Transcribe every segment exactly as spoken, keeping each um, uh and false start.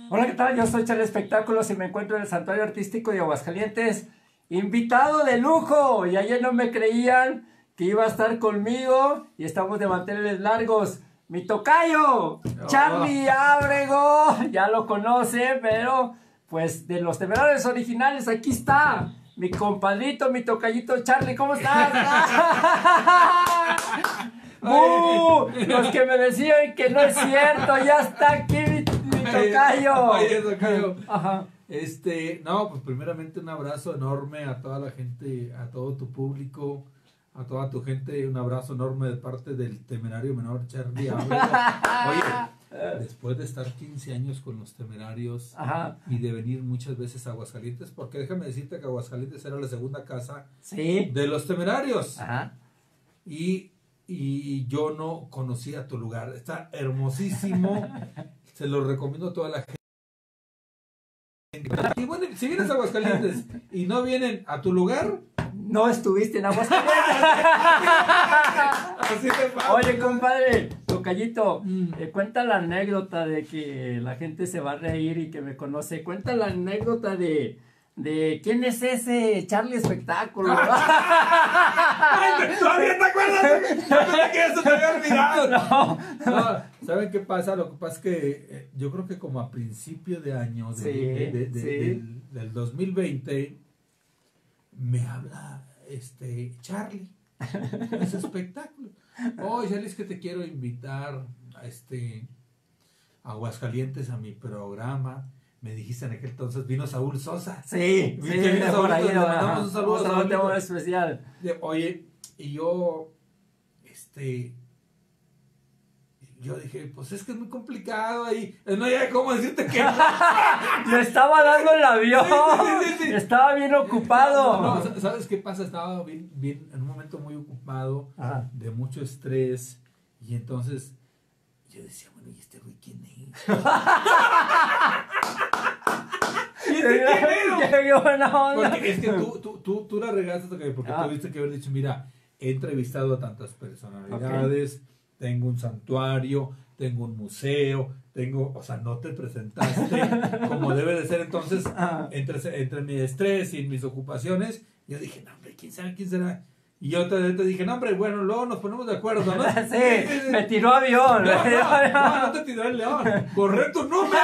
Hola, ¿qué tal? Yo soy Charlie Espectáculos y me encuentro en el Santuario Artístico de Aguascalientes. Invitado de lujo. Y ayer no me creían que iba a estar conmigo y estamos de mantenerles largos. Mi tocayo, Charlie Ábrego. Ya lo conoce, pero pues de los Temerarios originales, aquí está. Mi compadrito, mi tocayito Charlie, ¿cómo estás? ¡Uh! Los que me decían que no es cierto, ya está aquí mi, mi tocayo. Oye, tocayo. Ajá. Este, no, pues primeramente un abrazo enorme a toda la gente, a todo tu público, a toda tu gente, un abrazo enorme de parte del Temerario Menor Charlie Ábrego. Oye, después de estar quince años con los Temerarios, ajá, y de venir muchas veces a Aguascalientes, porque déjame decirte que Aguascalientes era la segunda casa, ¿sí?, de los Temerarios. Ajá. Y, y yo no conocía tu lugar. Está hermosísimo. Se lo recomiendo a toda la gente. Y bueno, si vienes a Aguascalientes y no vienen a tu lugar, no estuviste en Aguascalientes. Así te pasa. Oye, compadre, tocayito, mm. eh, cuenta la anécdota de que la gente se va a reír y que me conoce. Cuenta la anécdota de, de quién es ese Charlie Espectáculo. Ay, ¿todavía te acuerdas? No, que eso te había olvidado. No, no, ¿saben qué pasa? Lo que pasa es que eh, yo creo que como a principio de año de, sí, de, de, de, sí. del, del dos mil veinte me habla este Charlie, ese espectáculo. Oye, Charlie, es que te quiero invitar a este a Aguascalientes a mi programa. Me dijiste en aquel entonces, vino Saúl Sosa. Sí, sí, vino por ahí, le mandamos un saludo. Un saludo muy especial. Oye, y yo, este, yo dije, pues es que es muy complicado ahí. No hay cómo decirte que no. Le estaba dando el avión. Sí, sí, sí, sí. Estaba bien ocupado. No, no, ¿sabes qué pasa? Estaba bien, bien, en un momento muy ocupado, ajá, de mucho estrés. Y entonces yo decía, bueno, ¿y este güey quién es? ¿Y este quién es? Porque es que tú, tú, tú, tú la regaste porque ah. tuviste que haber dicho, mira, he entrevistado a tantas personalidades, okay, tengo un santuario, tengo un museo, tengo, o sea, no te presentaste como debe de ser. Entonces, ah. entre, entre mi estrés y mis ocupaciones, yo dije, no, hombre, ¿quién sabe quién será? Y yo te, te dije, no, hombre, bueno, luego nos ponemos de acuerdo, ¿no? Sí, me tiró avión. No, no, no, no te tiró el león. Corre tu número.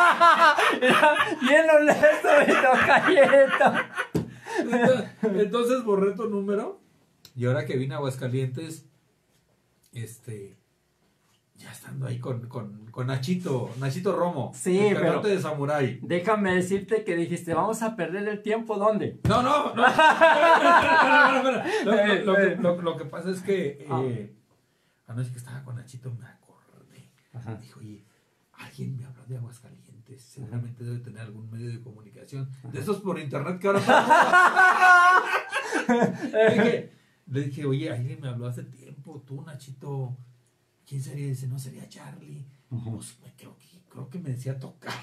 Bien honesto, mi tocayito. Entonces, entonces borré tu número. Y ahora que vine a Aguascalientes, este, ya estando ahí con, con, con Nachito, Nachito Romo. Sí, el pero de Samurai. Déjame decirte que dijiste, vamos a perder el tiempo, ¿dónde? No, no, no. Espera, espera, espera. Lo, lo, lo, que, lo, lo que pasa es que eh, anoche que estaba con Nachito me acordé. Ajá. Dijo, oye, alguien me habló de Aguascalientes. Seguramente debe tener algún medio de comunicación. Ajá. De esos por internet que ahora le, dije, le dije, oye, alguien me habló hace tiempo. Tú, Nachito, ¿quién sería? Dice, no, sería Charlie. Uh-huh. Pues me creo que, creo que me decía tocar.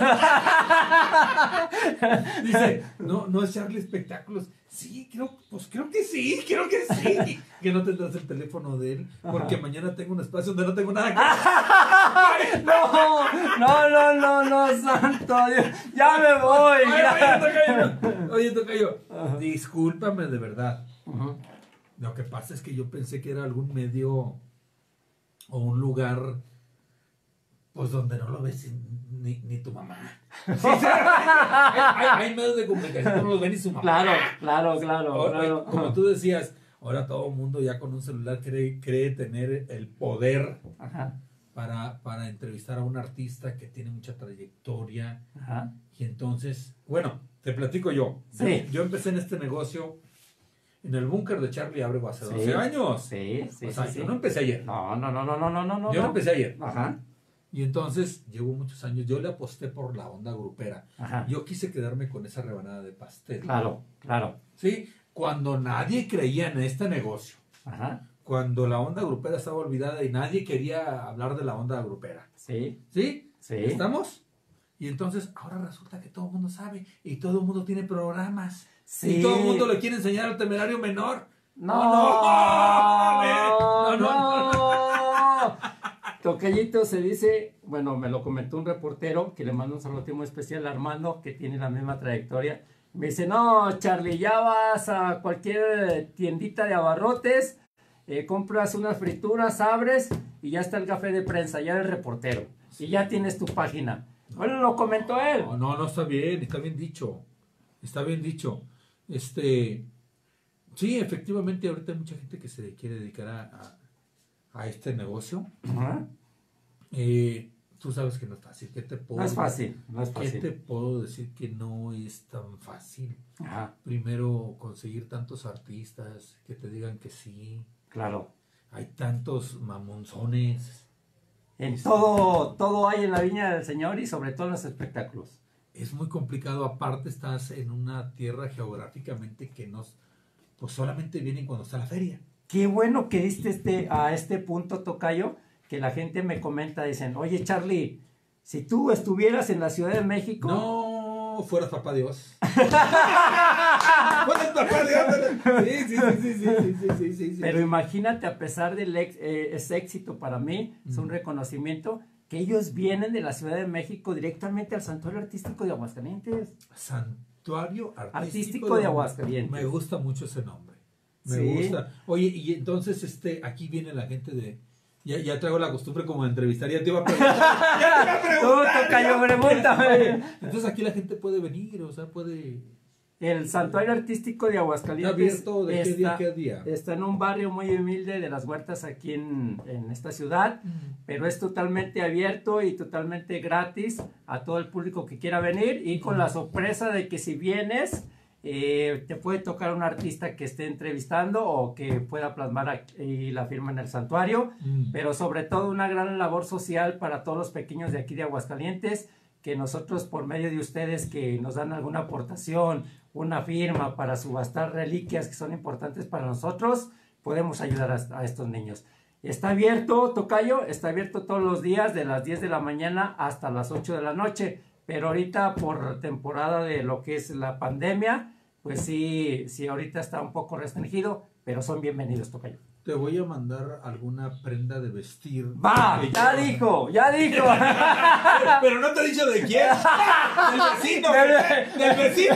Dice, no, no es Charlie Espectáculos. Sí, creo, pues creo que sí, creo que sí. Que no tendrás el teléfono de él, porque uh-huh, mañana tengo un espacio donde no tengo nada que... No, no, no, no, no, santo Dios. Ya me voy. Oye, oye, tocayo, oye, tocayo, uh-huh, discúlpame de verdad. Uh-huh. Lo que pasa es que yo pensé que era algún medio o un lugar, pues donde no lo ves ni, ni tu mamá. Sí, sí, hay, hay, hay medios de comunicación que no los ve ni su mamá. Claro, claro, claro. Ahora, claro. Como tú decías, ahora todo el mundo ya con un celular cree, cree tener el poder, ajá, para, para entrevistar a un artista que tiene mucha trayectoria. Ajá. Y entonces, bueno, te platico yo. Sí. Yo, yo empecé en este negocio en el búnker de Charlie Ábrego hace sí, doce años. Sí, sí, o sea, sí, yo sí. no empecé ayer. No, no, no, no, no, no, no. Yo no, no empecé ayer. Ajá. Y entonces, llevo muchos años, yo le aposté por la onda grupera. Ajá. Yo quise quedarme con esa rebanada de pastel. Claro, claro. Sí, cuando nadie creía en este negocio. Ajá. Cuando la onda grupera estaba olvidada y nadie quería hablar de la onda grupera. Sí. ¿Sí? Sí. ¿Estamos? Y entonces, ahora resulta que todo el mundo sabe y todo el mundo tiene programas. Sí. Y todo el mundo le quiere enseñar al Temerario Menor. No, no, no, no, no, no, no, no. Tocayito se dice, bueno, me lo comentó un reportero que le mando un saludo muy especial a Armando, que tiene la misma trayectoria. Me dice, no, Charlie, ya vas a cualquier tiendita de abarrotes, eh, compras unas frituras, abres y ya está el café de prensa, ya eres reportero. Y ya tienes tu página. Bueno, lo comentó él. No, no, no está bien, está bien dicho. Está bien dicho. Este, sí, efectivamente, ahorita hay mucha gente que se quiere dedicar a, a, a este negocio. Ajá. Eh, tú sabes que no es fácil. ¿Qué te puedo, No es fácil, no es ¿Qué fácil. te puedo decir que no es tan fácil? Ajá, Primero, conseguir tantos artistas que te digan que sí. claro. Hay tantos mamonzones. En todo, todo hay en la viña del Señor y sobre todo en los espectáculos. Es muy complicado. Aparte, estás en una tierra geográficamente que nos, pues solamente vienen cuando está la feria. Qué bueno que diste este, a este punto, Tocayo, que la gente me comenta, dicen, oye Charlie, si tú estuvieras en la Ciudad de México... No, fueras papá Dios. Fueras papá Dios. Sí, sí, sí, sí, sí, sí, sí, sí, sí. Pero imagínate, a pesar del ex, eh, ese éxito para mí, es un reconocimiento, que ellos vienen de la Ciudad de México directamente al Santuario Artístico de Aguascalientes. Santuario Artístico, Artístico de Aguascalientes. Me gusta mucho ese nombre. Me Sí. gusta. Oye, y entonces este, aquí viene la gente de... Ya, ya traigo la costumbre como de entrevistar, ya te iba a preguntar. Ya te iba a preguntar. Tú, Tocayo, pregúntame. Entonces aquí la gente puede venir, o sea, puede... El Santuario Artístico de Aguascalientes ¿Está abierto de qué día a qué día? Está en un barrio muy humilde de las Huertas aquí en, en esta ciudad, pero es totalmente abierto y totalmente gratis a todo el público que quiera venir, y con la sorpresa de que si vienes, eh, te puede tocar un artista que esté entrevistando o que pueda plasmar aquí la firma en el santuario, Mm. pero sobre todo una gran labor social para todos los pequeños de aquí de Aguascalientes, que nosotros por medio de ustedes que nos dan alguna aportación, una firma para subastar reliquias que son importantes para nosotros, podemos ayudar a, a estos niños. Está abierto, Tocayo, está abierto todos los días de las diez de la mañana hasta las ocho de la noche, pero ahorita por temporada de lo que es la pandemia, pues sí, sí ahorita está un poco restringido, pero son bienvenidos, Tocayo. Te voy a mandar alguna prenda de vestir. ¡Va! Que ¡Ya yo- dijo! ¡Ya dijo! Pero no te he dicho de quién. Del vecino. Del vecino.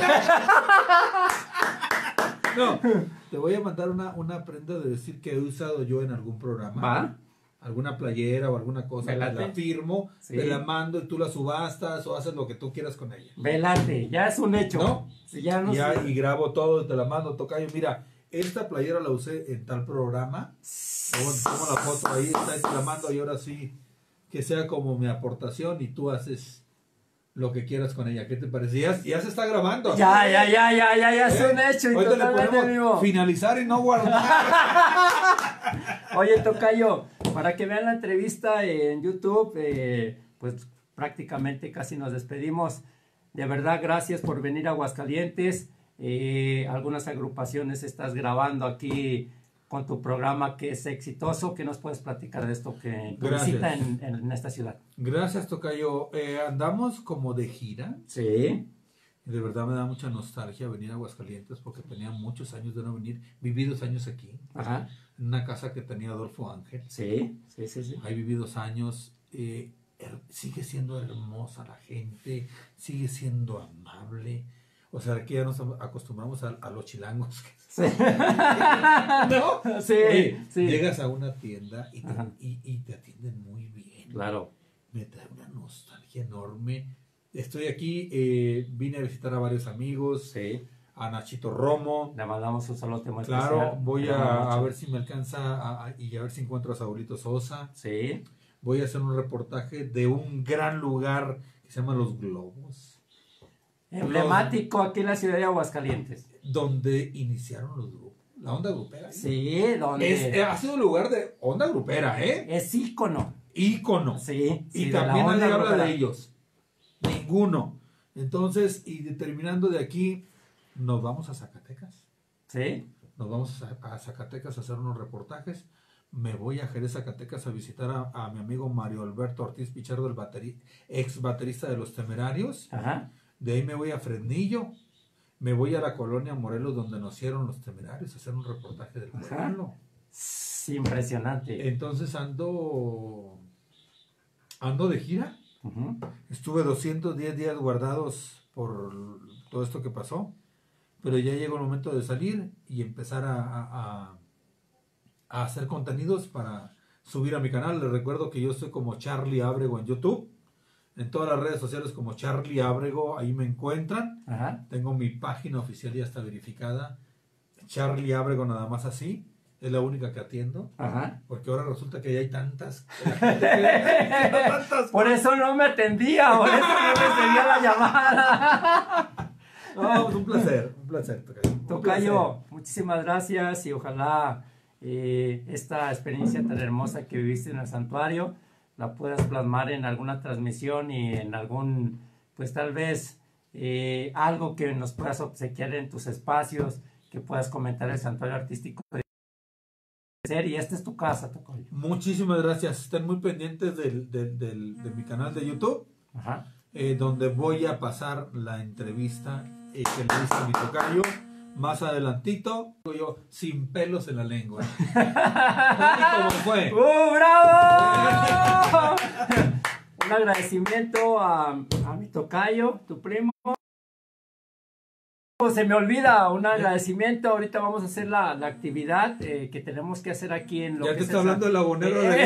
No, te voy a mandar una, una prenda de vestir que he usado yo en algún programa. ¿Va? Alguna playera o alguna cosa. Me Te late. la firmo, Sí. te la mando y tú la subastas o haces lo que tú quieras con ella. Velate, ya es un hecho. ¿No? Sí, ya no Ya, sé. y grabo todo y te la mando, Tocayo. Mira, esta playera la usé en tal programa. Tomo tomo la foto ahí, está, y te la mando, y ahora sí, que sea como mi aportación y tú haces lo que quieras con ella. ¿Qué te parece? Ya, ya se está grabando. Ya, ya, ya, ya, ya, ya es ¿Eh? un hecho y Ahorita le totalmente ponemos vivo. finalizar y no guardar. Oye, Tocayo, para que vean la entrevista en YouTube, eh, pues prácticamente casi nos despedimos. De verdad, gracias por venir a Aguascalientes. Eh, algunas agrupaciones estás grabando aquí con tu programa que es exitoso. ¿Qué nos puedes platicar de esto que tu Gracias. visita en, en esta ciudad? Gracias, Tocayo. Eh, andamos como de gira. Sí. Y de verdad me da mucha nostalgia venir a Aguascalientes porque tenía muchos años de no venir. Viví dos años aquí. Ajá. En una casa que tenía Adolfo Ángel. Sí, sí, sí, sí. Ahí viví dos años. Eh, her- sigue siendo hermosa la gente. Sigue siendo amable. O sea, aquí ya nos acostumbramos a, a los chilangos. Sí. ¿No? Sí, Oye, sí. llegas a una tienda y te, Ajá. y, y te atienden muy bien. Claro. Me trae una nostalgia enorme. Estoy aquí, eh, vine a visitar a varios amigos, Sí. a Nachito Romo. Le mandamos un saludo muy Claro, especial. voy Te amo a, a mucho. ver si me alcanza a- a- y a ver si encuentro a Saulito Sosa. Sí. Voy a hacer un reportaje de un gran lugar que se llama Los Globos, Emblemático aquí en la ciudad de Aguascalientes. donde iniciaron los grupos. La onda grupera. ¿eh? Sí, donde Es, eh, ha sido un lugar de onda grupera, ¿eh? es ícono. Ícono. Sí, sí, Y de la también nadie onda habla grupera. de ellos. Ninguno. Entonces, y determinando de aquí, nos vamos a Zacatecas. Sí. Nos vamos a, a Zacatecas a hacer unos reportajes. Me voy a Jerez, Zacatecas, a visitar a, a mi amigo Mario Alberto Ortiz Pichardo, el bateri- ex baterista de Los Temerarios. Ajá. De ahí me voy a Fresnillo. Me voy a la colonia Morelos, donde nacieron Los Temerarios, a hacer un reportaje del Ajá. pueblo. Sí, impresionante. Entonces ando ando de gira. Uh-huh. Estuve doscientos diez días guardados por todo esto que pasó, pero ya llegó el momento de salir y empezar a, a, a hacer contenidos para subir a mi canal. Les recuerdo que yo estoy como Charlie Ábrego en YouTube, en todas las redes sociales como Charlie Ábrego, ahí me encuentran. Ajá. Tengo mi página oficial, ya está verificada, Charlie Ábrego, nada más así. Es la única que atiendo. Ajá. Porque ahora resulta que ya hay tantas. tantas por eso no me atendía, por eso no recibía la llamada. No, pues un placer, un placer, Tocayo. Un Tocayo, placer. muchísimas gracias y ojalá eh, esta experiencia tan hermosa que viviste en el santuario la puedas plasmar en alguna transmisión y en algún, pues tal vez eh, algo que nos puedas obsequiar en tus espacios, que puedas comentar el santuario artístico. Y esta es tu casa, Tocayo. Muchísimas gracias. Estén muy pendientes del, del, del, de mi canal de YouTube, Ajá. Eh, donde voy a pasar la entrevista eh, que le hice a mi Tocayo. Más adelantito, yo sin pelos en la lengua. ¿Cómo fue? ¡Uh, bravo! Un agradecimiento a, a mi Tocayo, tu primo. Se me olvida un agradecimiento. Ahorita vamos a hacer la, la actividad eh, que tenemos que hacer aquí en lo ya que te es está el hablando el abonero de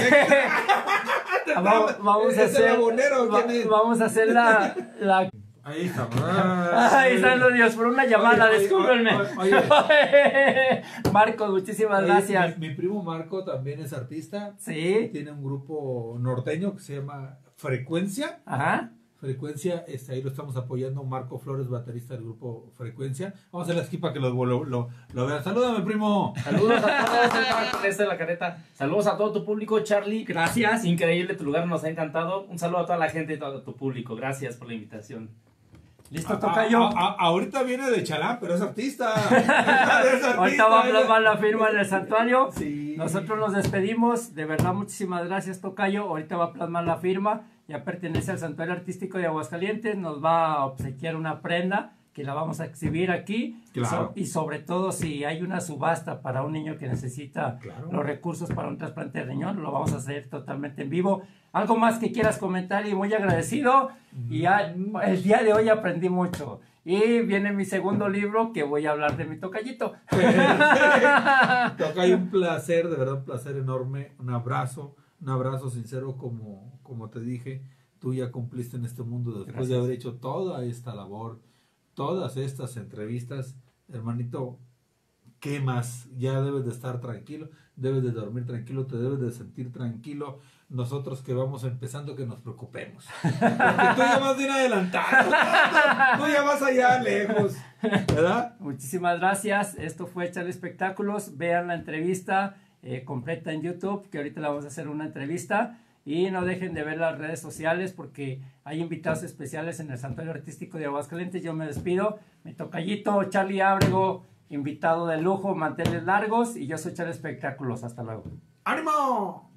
vamos, vamos a ¿Es el hacer abonero? ¿Quién es? vamos a hacer la, la... Ahí está. Ay, santo Dios, por una llamada, Oye, oye, discúlpenme. oye, oye. Marcos, muchísimas Oye, gracias. Mi, mi primo Marco también es artista. Sí. Tiene un grupo norteño que se llama Frecuencia. Ajá. Frecuencia, este, ahí lo estamos apoyando. Marco Flores, baterista del grupo Frecuencia. Vamos a hacerle aquí para que lo, lo, lo, lo vean. Salúdame, primo. Saludos a todos, esta es la careta. Saludos a todo tu público, Charlie. Gracias. Increíble tu lugar, nos ha encantado. Un saludo a toda la gente y todo tu público. Gracias por la invitación. ¿Listo, Tocayo? A, a, a, ahorita viene de Chalán, pero es artista. Es artista. Ahorita va a plasmar la firma en el santuario. Sí. Nosotros nos despedimos. De verdad, muchísimas gracias, Tocayo. Ahorita va a plasmar la firma. Ya pertenece al Santuario Artístico de Aguascalientes. Nos va a obsequiar una prenda que la vamos a exhibir aquí. Claro. Y sobre todo, si hay una subasta para un niño que necesita Claro. los recursos para un trasplante de riñón, lo vamos a hacer totalmente en vivo. ¿Algo más que quieras comentar? Y muy agradecido. Y ya, el día de hoy aprendí mucho. Y viene mi segundo libro que voy a hablar de mi tocayito. Tocayo, un placer, de verdad un placer enorme. Un abrazo, un abrazo sincero como, como te dije. Tú ya cumpliste en este mundo después Gracias. de haber hecho toda esta labor, todas estas entrevistas. Hermanito, ¿qué más? Ya debes de estar tranquilo, debes de dormir tranquilo, te debes de sentir tranquilo. Nosotros que vamos empezando, que nos preocupemos. Porque tú ya vas bien adelantado. Tú ya vas allá lejos. ¿Verdad? Muchísimas gracias. Esto fue Charlie Espectáculos. Vean la entrevista eh, completa en YouTube, que ahorita la vamos a hacer una entrevista. Y no dejen de ver las redes sociales porque hay invitados especiales en el Santuario Artístico de Aguascalientes. Yo me despido. Mi tocayito, Charlie Ábrego, invitado de lujo, manteles largos. Y yo soy Charlie Espectáculos. Hasta luego. ¡Ánimo!